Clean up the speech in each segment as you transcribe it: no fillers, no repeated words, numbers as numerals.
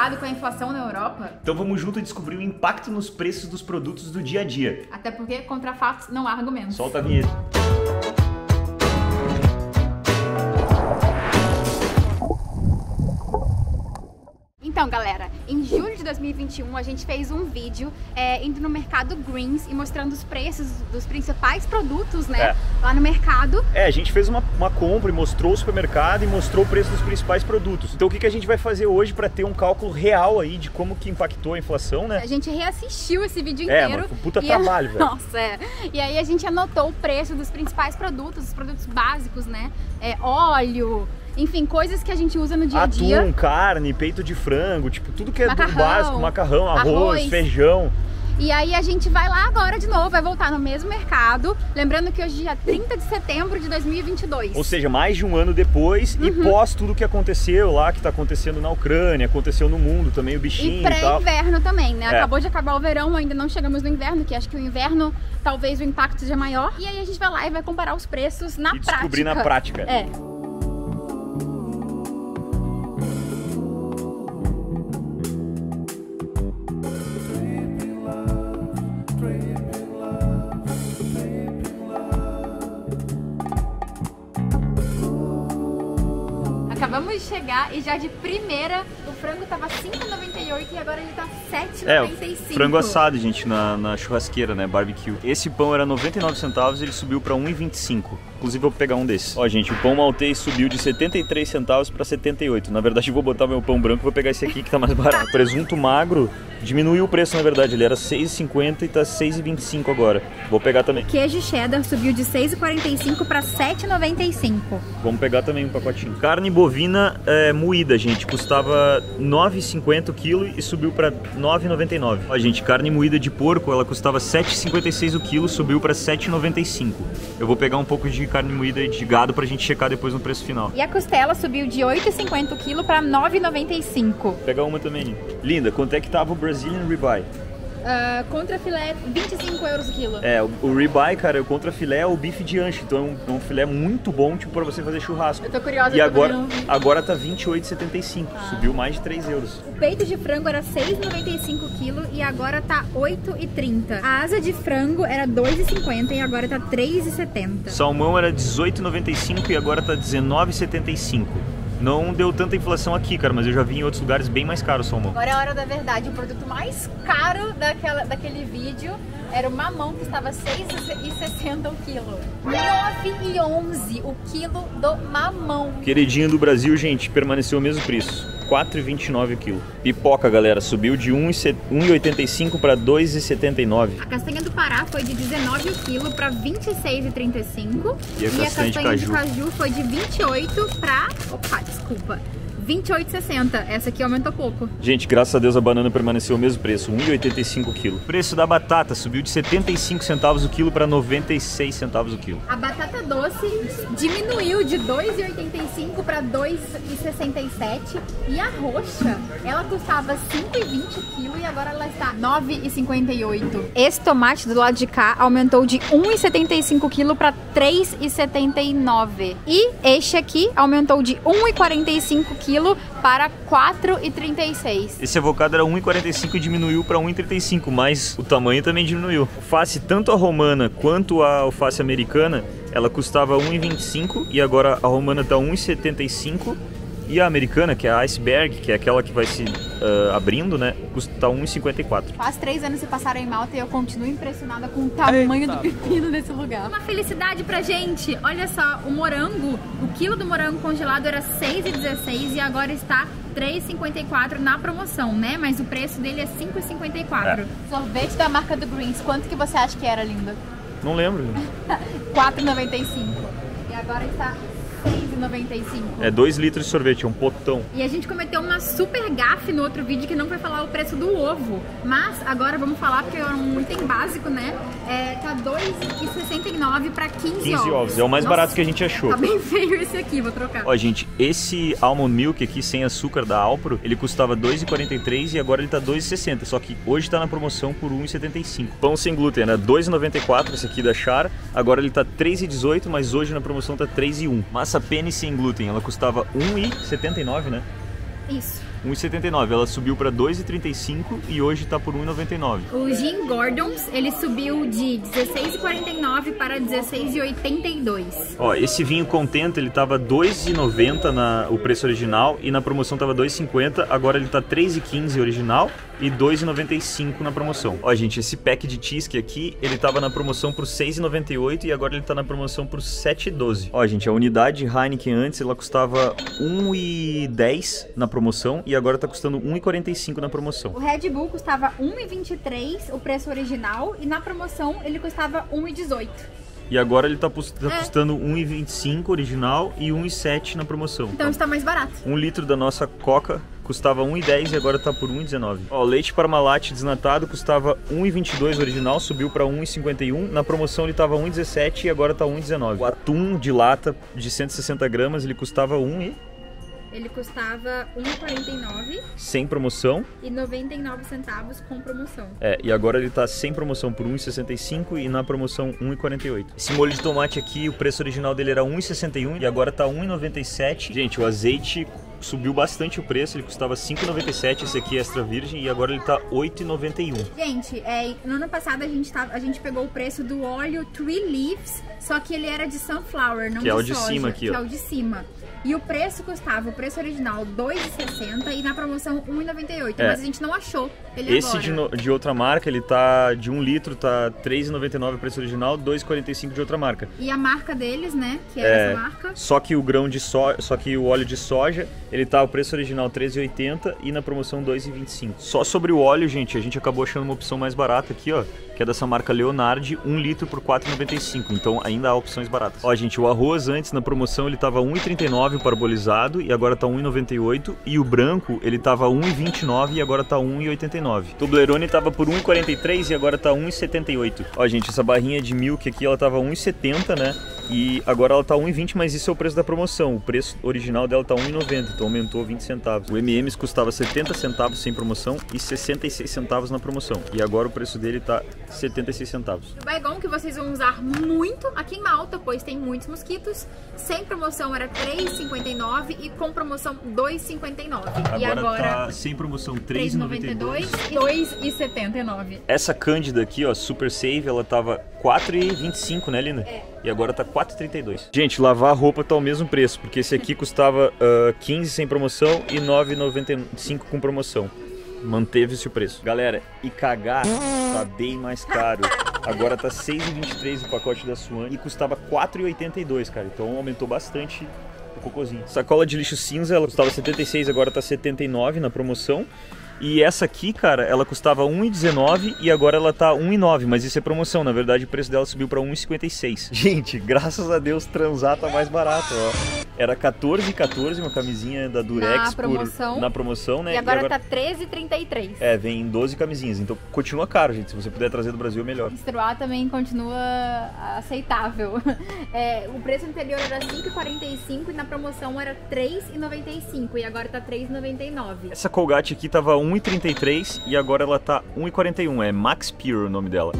preocupado com a inflação na Europa? Então vamos junto descobrir o impacto nos preços dos produtos do dia a dia. Até porque contra fatos não há argumentos. Solta a vinheta. Então, galera, em julho de 2021 a gente fez um vídeo indo no mercado Greens e mostrando os preços dos principais produtos, né, lá no mercado. A gente fez uma compra e mostrou o supermercado e mostrou o preço dos principais produtos. Então o que a gente vai fazer hoje para ter um cálculo real aí de como que impactou a inflação, né? A gente reassistiu esse vídeo inteiro. Mano, puta trabalho, velho. Nossa, E aí a gente anotou o preço dos principais produtos, os produtos básicos, né, óleo... Enfim, coisas que a gente usa no dia a dia. Atum, carne, peito de frango, tipo, tudo que é do básico, macarrão, arroz, feijão. E aí a gente vai lá agora de novo, vai voltar no mesmo mercado. Lembrando que hoje é dia 30 de setembro de 2022. Ou seja, mais de um ano depois e pós tudo que aconteceu lá, que tá acontecendo na Ucrânia, aconteceu no mundo também, o bichinho e tal. E pré-inverno também, né? Acabou de acabar o verão, ainda não chegamos no inverno, que acho que o inverno talvez o impacto seja maior. E aí a gente vai lá e vai comparar os preços na prática. Descobrir na prática. Acabamos de chegar e já de primeira o frango tava 5,98 e agora ele tá 7,95. Frango assado, gente, na churrasqueira, né, barbecue. Esse pão era 99 centavos, ele subiu pra 1,25. Inclusive eu vou pegar um desses. Ó, gente, o pão maltês subiu de 73 centavos pra 78. Na verdade eu vou botar meu pão branco e vou pegar esse aqui que tá mais barato. Presunto magro diminuiu o preço, na verdade. Ele era 6,50 e tá 6,25 agora. Vou pegar também. Queijo cheddar subiu de 6,45 pra 7,95. Vamos pegar também um pacotinho. Carne bovina moída, gente, custava 9,50 o quilo e subiu pra 9,99. Ó, gente, carne moída de porco, ela custava 7,56 o quilo, subiu pra 7,95. Eu vou pegar um pouco de carne moída de gado pra gente checar depois no preço final. E a costela subiu de 8,50 o quilo pra 9,95. Vou pegar uma também. Linda, quanto é que tava o Brazilian Ribeye? Contra filé, 25 euros o quilo. O ribeye, cara, o contra filé é o bife de ancho, então é um filé muito bom, tipo, pra você fazer churrasco. Eu tô curiosa. E agora tá 28,75, subiu mais de 3 euros. O peito de frango era 6,95 o quilo e agora tá 8,30. A asa de frango era 2,50 e agora tá 3,70. Salmão era 18,95 e agora tá 19,75. Não deu tanta inflação aqui, cara, mas eu já vi em outros lugares bem mais caro o salmão. Agora é a hora da verdade. O produto mais caro daquele vídeo era o mamão, que estava 6,60 o quilo. 9,11 o quilo do mamão. Queridinho do Brasil, gente, permaneceu o mesmo preço. 4,29 o quilo. Pipoca, galera, subiu de 1,85 para 2,79. A castanha do Pará foi de 19 o quilo para 26,35. E a castanha de caju foi de 28 para... Opa, desculpa. 28,60. Essa aqui aumentou pouco. Gente, graças a Deus a banana permaneceu o mesmo preço, 1,85 o quilo. O preço da batata subiu de 75 centavos o quilo para 96 centavos o quilo. A batata doce diminuiu de 2,85 para 2,67. E a roxa, ela custava 5,20 o quilo e agora ela está 9,58. Esse tomate do lado de cá aumentou de 1,75 quilo para 3,79. E este aqui aumentou de 1,45 quilo para 4,36. Esse avocado era 1,45 e diminuiu para 1,35, mas o tamanho também diminuiu. Alface, tanto a romana quanto a alface americana, ela custava 1,25 e agora a romana tá 1,75. E a americana, que é a iceberg, que é aquela que vai se abrindo, né, custa 1,54. Faz 3 anos que passaram em Malta e eu continuo impressionada com o tamanho do pepino desse lugar. Uma felicidade pra gente! Olha só, o morango, o quilo do morango congelado era 6,16 e agora está 3,54 na promoção, né? Mas o preço dele é 5,54. Sorvete da marca do Greens, quanto que você acha que era, linda? Não lembro. 4,95. E agora está 6,95. É 2 litros de sorvete, é um potão. E a gente cometeu uma super gafe no outro vídeo que não foi falar o preço do ovo. Mas agora vamos falar porque é um item básico, né? Tá 2,69 para 15 ovos. É o mais barato que a gente achou. Tá bem feio esse aqui, vou trocar. Ó, gente, esse almond milk aqui sem açúcar da Alpro, ele custava 2,43 e agora ele tá 2,60. Só que hoje tá na promoção por 1,75. Pão sem glúten era 2,94 esse aqui da Char. Agora ele tá 3,18, mas hoje na promoção tá 3,1. Massa penne sem glúten, ela custava 1,79, né? Isso. 1,79. Ela subiu para 2,35 e hoje tá por 1,99. O Jim Gordon's, ele subiu de 16,49 para 16,82. Ó, esse vinho Contento, ele tava 2,90 o preço original e na promoção tava 2,50. Agora ele tá 3,15 original e 2,95 na promoção. Ó, gente, esse pack de Tyskie aqui, ele tava na promoção por 6,98 e agora ele tá na promoção por 7,12. Ó, gente, a unidade Heineken antes, ela custava 1,10 na promoção e agora tá custando 1,45 na promoção. O Red Bull custava 1,23 o preço original e na promoção ele custava 1,18. E agora ele tá custando 1,25 original e 1,7 na promoção. Então está mais barato. 1 litro da nossa Coca custava 1,10 e agora tá por 1,19. Ó, leite Parmalat desnatado custava 1,22 original, subiu para 1,51. Na promoção ele tava 1,17 e agora tá 1,19. O atum de lata de 160 gramas, ele custava Ele custava 1,49 sem promoção e 99 centavos com promoção. e agora ele tá sem promoção por 1,65 e na promoção 1,48. Esse molho de tomate aqui, o preço original dele era 1,61 e agora tá 1,97. Gente, o azeite subiu bastante o preço, ele custava 5,97, esse aqui é extra virgem, e agora ele tá 8,91. Gente, no ano passado a gente pegou o preço do óleo Three Leaves, só que ele era de sunflower, não de soja. Que é o de cima aqui, ó. Que é o de cima. E o preço custava, o preço original, R$2,60 e na promoção R$1,98. Mas a gente não achou ele esse agora. de outra marca, ele tá de 1 litro, tá R$3,99 o preço original, R$2,45 de outra marca. E a marca deles, né, que é essa marca. Só que o grão de soja, só que o óleo de soja, ele tá o preço original R$13,80 e na promoção R$2,25. Só sobre o óleo, gente, a gente acabou achando uma opção mais barata aqui, ó, que é dessa marca Leonardi, 1 litro por R$4,95. Então ainda há opções baratas. Ó, gente, o arroz antes na promoção ele tava R$1,39 parbolizado e agora tá R$1,98. E o branco ele tava R$1,29 e agora tá R$1,89. Toblerone tava por R$1,43 e agora tá R$1,78. Ó, gente, essa barrinha de milk aqui ela tava R$1,70, né? E agora ela tá R$1,20, mas isso é o preço da promoção. O preço original dela tá R$1,90, então aumentou 20 centavos. O M&M's custava 70 centavos sem promoção e 66 centavos na promoção. E agora o preço dele tá 76 centavos. O Baygon que vocês vão usar muito aqui em Malta, pois tem muitos mosquitos. Sem promoção era R$3,59 e com promoção R$2,59. E agora tá sem promoção R$3,92 e R$2,79. Essa Cândida aqui, ó, Super Save, ela tava R$4,25, né, Linda? E agora tá R$4,32. Gente, lavar roupa tá ao mesmo preço, porque esse aqui custava 15 sem promoção e 9,95 com promoção. Manteve-se o preço. Galera, e cagar tá bem mais caro. Agora tá 6,23 o pacote da Swan e custava 4,82, cara. Então aumentou bastante o cocôzinho. Sacola de lixo cinza, ela custava 76, agora tá 79 na promoção. E essa aqui, cara, ela custava 1,19 e agora ela tá 1,9, mas isso é promoção, na verdade o preço dela subiu pra 1,56. Gente, graças a Deus transar tá mais barato, ó. Era 14,14 uma camisinha da Durex na promoção, né? E agora tá 13,33. É, vem 12 camisinhas, então continua caro, gente. Se você puder trazer do Brasil, é melhor. Menstruar também continua aceitável. O preço anterior era 5,45 e na promoção era 3,95 e agora tá 3,99. Essa Colgate aqui tava 1,33 e agora ela tá 1,41. É Max Pure o nome dela.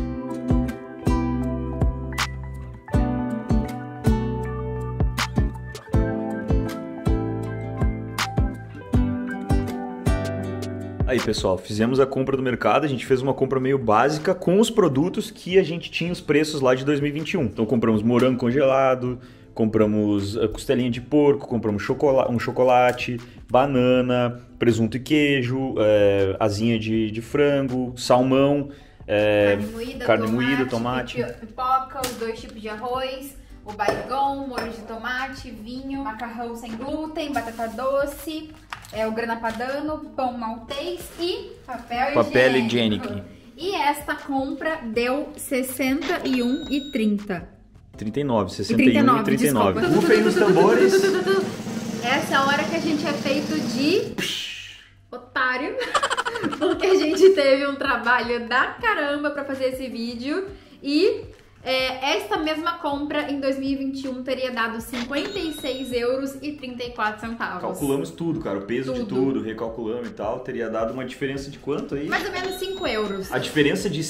Aí, pessoal, fizemos a compra do mercado, a gente fez uma compra meio básica com os produtos que a gente tinha os preços lá de 2021. Então compramos morango congelado, compramos costelinha de porco, compramos um chocolate, banana, presunto e queijo, asinha de frango, salmão, carne moída, tomate, pipoca, os 2 tipos de arroz, o baygon, molho de tomate, vinho, macarrão sem glúten, batata doce, o grana padano, pão maltês e papel higiênico. E esta compra deu R$61,30. 39, 61 e 39. Rufem nos tambores. Essa é a hora que a gente é feito de otário, porque a gente teve um trabalho da caramba pra fazer esse vídeo e Esta mesma compra em 2021 teria dado 56,34 € Calculamos tudo, cara, o peso de tudo, recalculamos e tal, teria dado uma diferença de quanto aí? Mais ou menos 5 €. A diferença de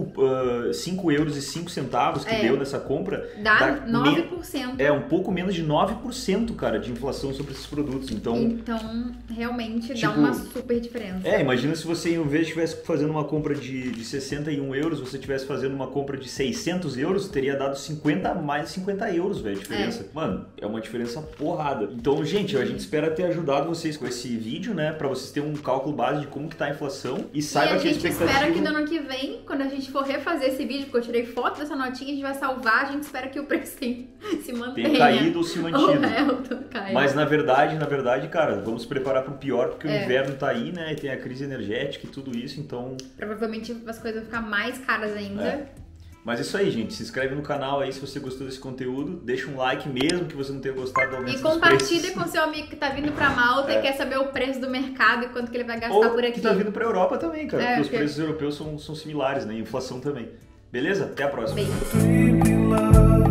5,05 € que deu nessa compra dá 9%. Um pouco menos de 9%, cara, de inflação sobre esses produtos. Então realmente dá uma super diferença. Imagina se você, em vez de estivesse fazendo uma compra de 61 €, você estivesse fazendo uma compra de 600 €, teria dado mais de 50 €, velho, a diferença. Mano, é uma diferença porrada. Então, gente, a gente espera ter ajudado vocês com esse vídeo, né, pra vocês terem um cálculo base de como que tá a inflação e saiba que a expectativa... E a gente espera que no ano que vem, quando a gente for refazer esse vídeo, porque eu tirei foto dessa notinha, a gente vai salvar, a gente espera que o preço se mantenha. Tem caído ou se mantido. Mas na verdade, cara, vamos preparar pro pior, porque o inverno tá aí, né, e tem a crise energética e tudo isso, então... Provavelmente as coisas vão ficar mais caras ainda. Mas é isso aí, gente. Se inscreve no canal aí se você gostou desse conteúdo. Deixa um like mesmo que você não tenha gostado do aumento dos preços. E compartilha com seu amigo que tá vindo pra Malta e quer saber o preço do mercado e quanto que ele vai gastar por aqui. Que tá vindo pra Europa também, cara. Porque os preços europeus são similares, né? E inflação também. Beleza? Até a próxima. Beijo.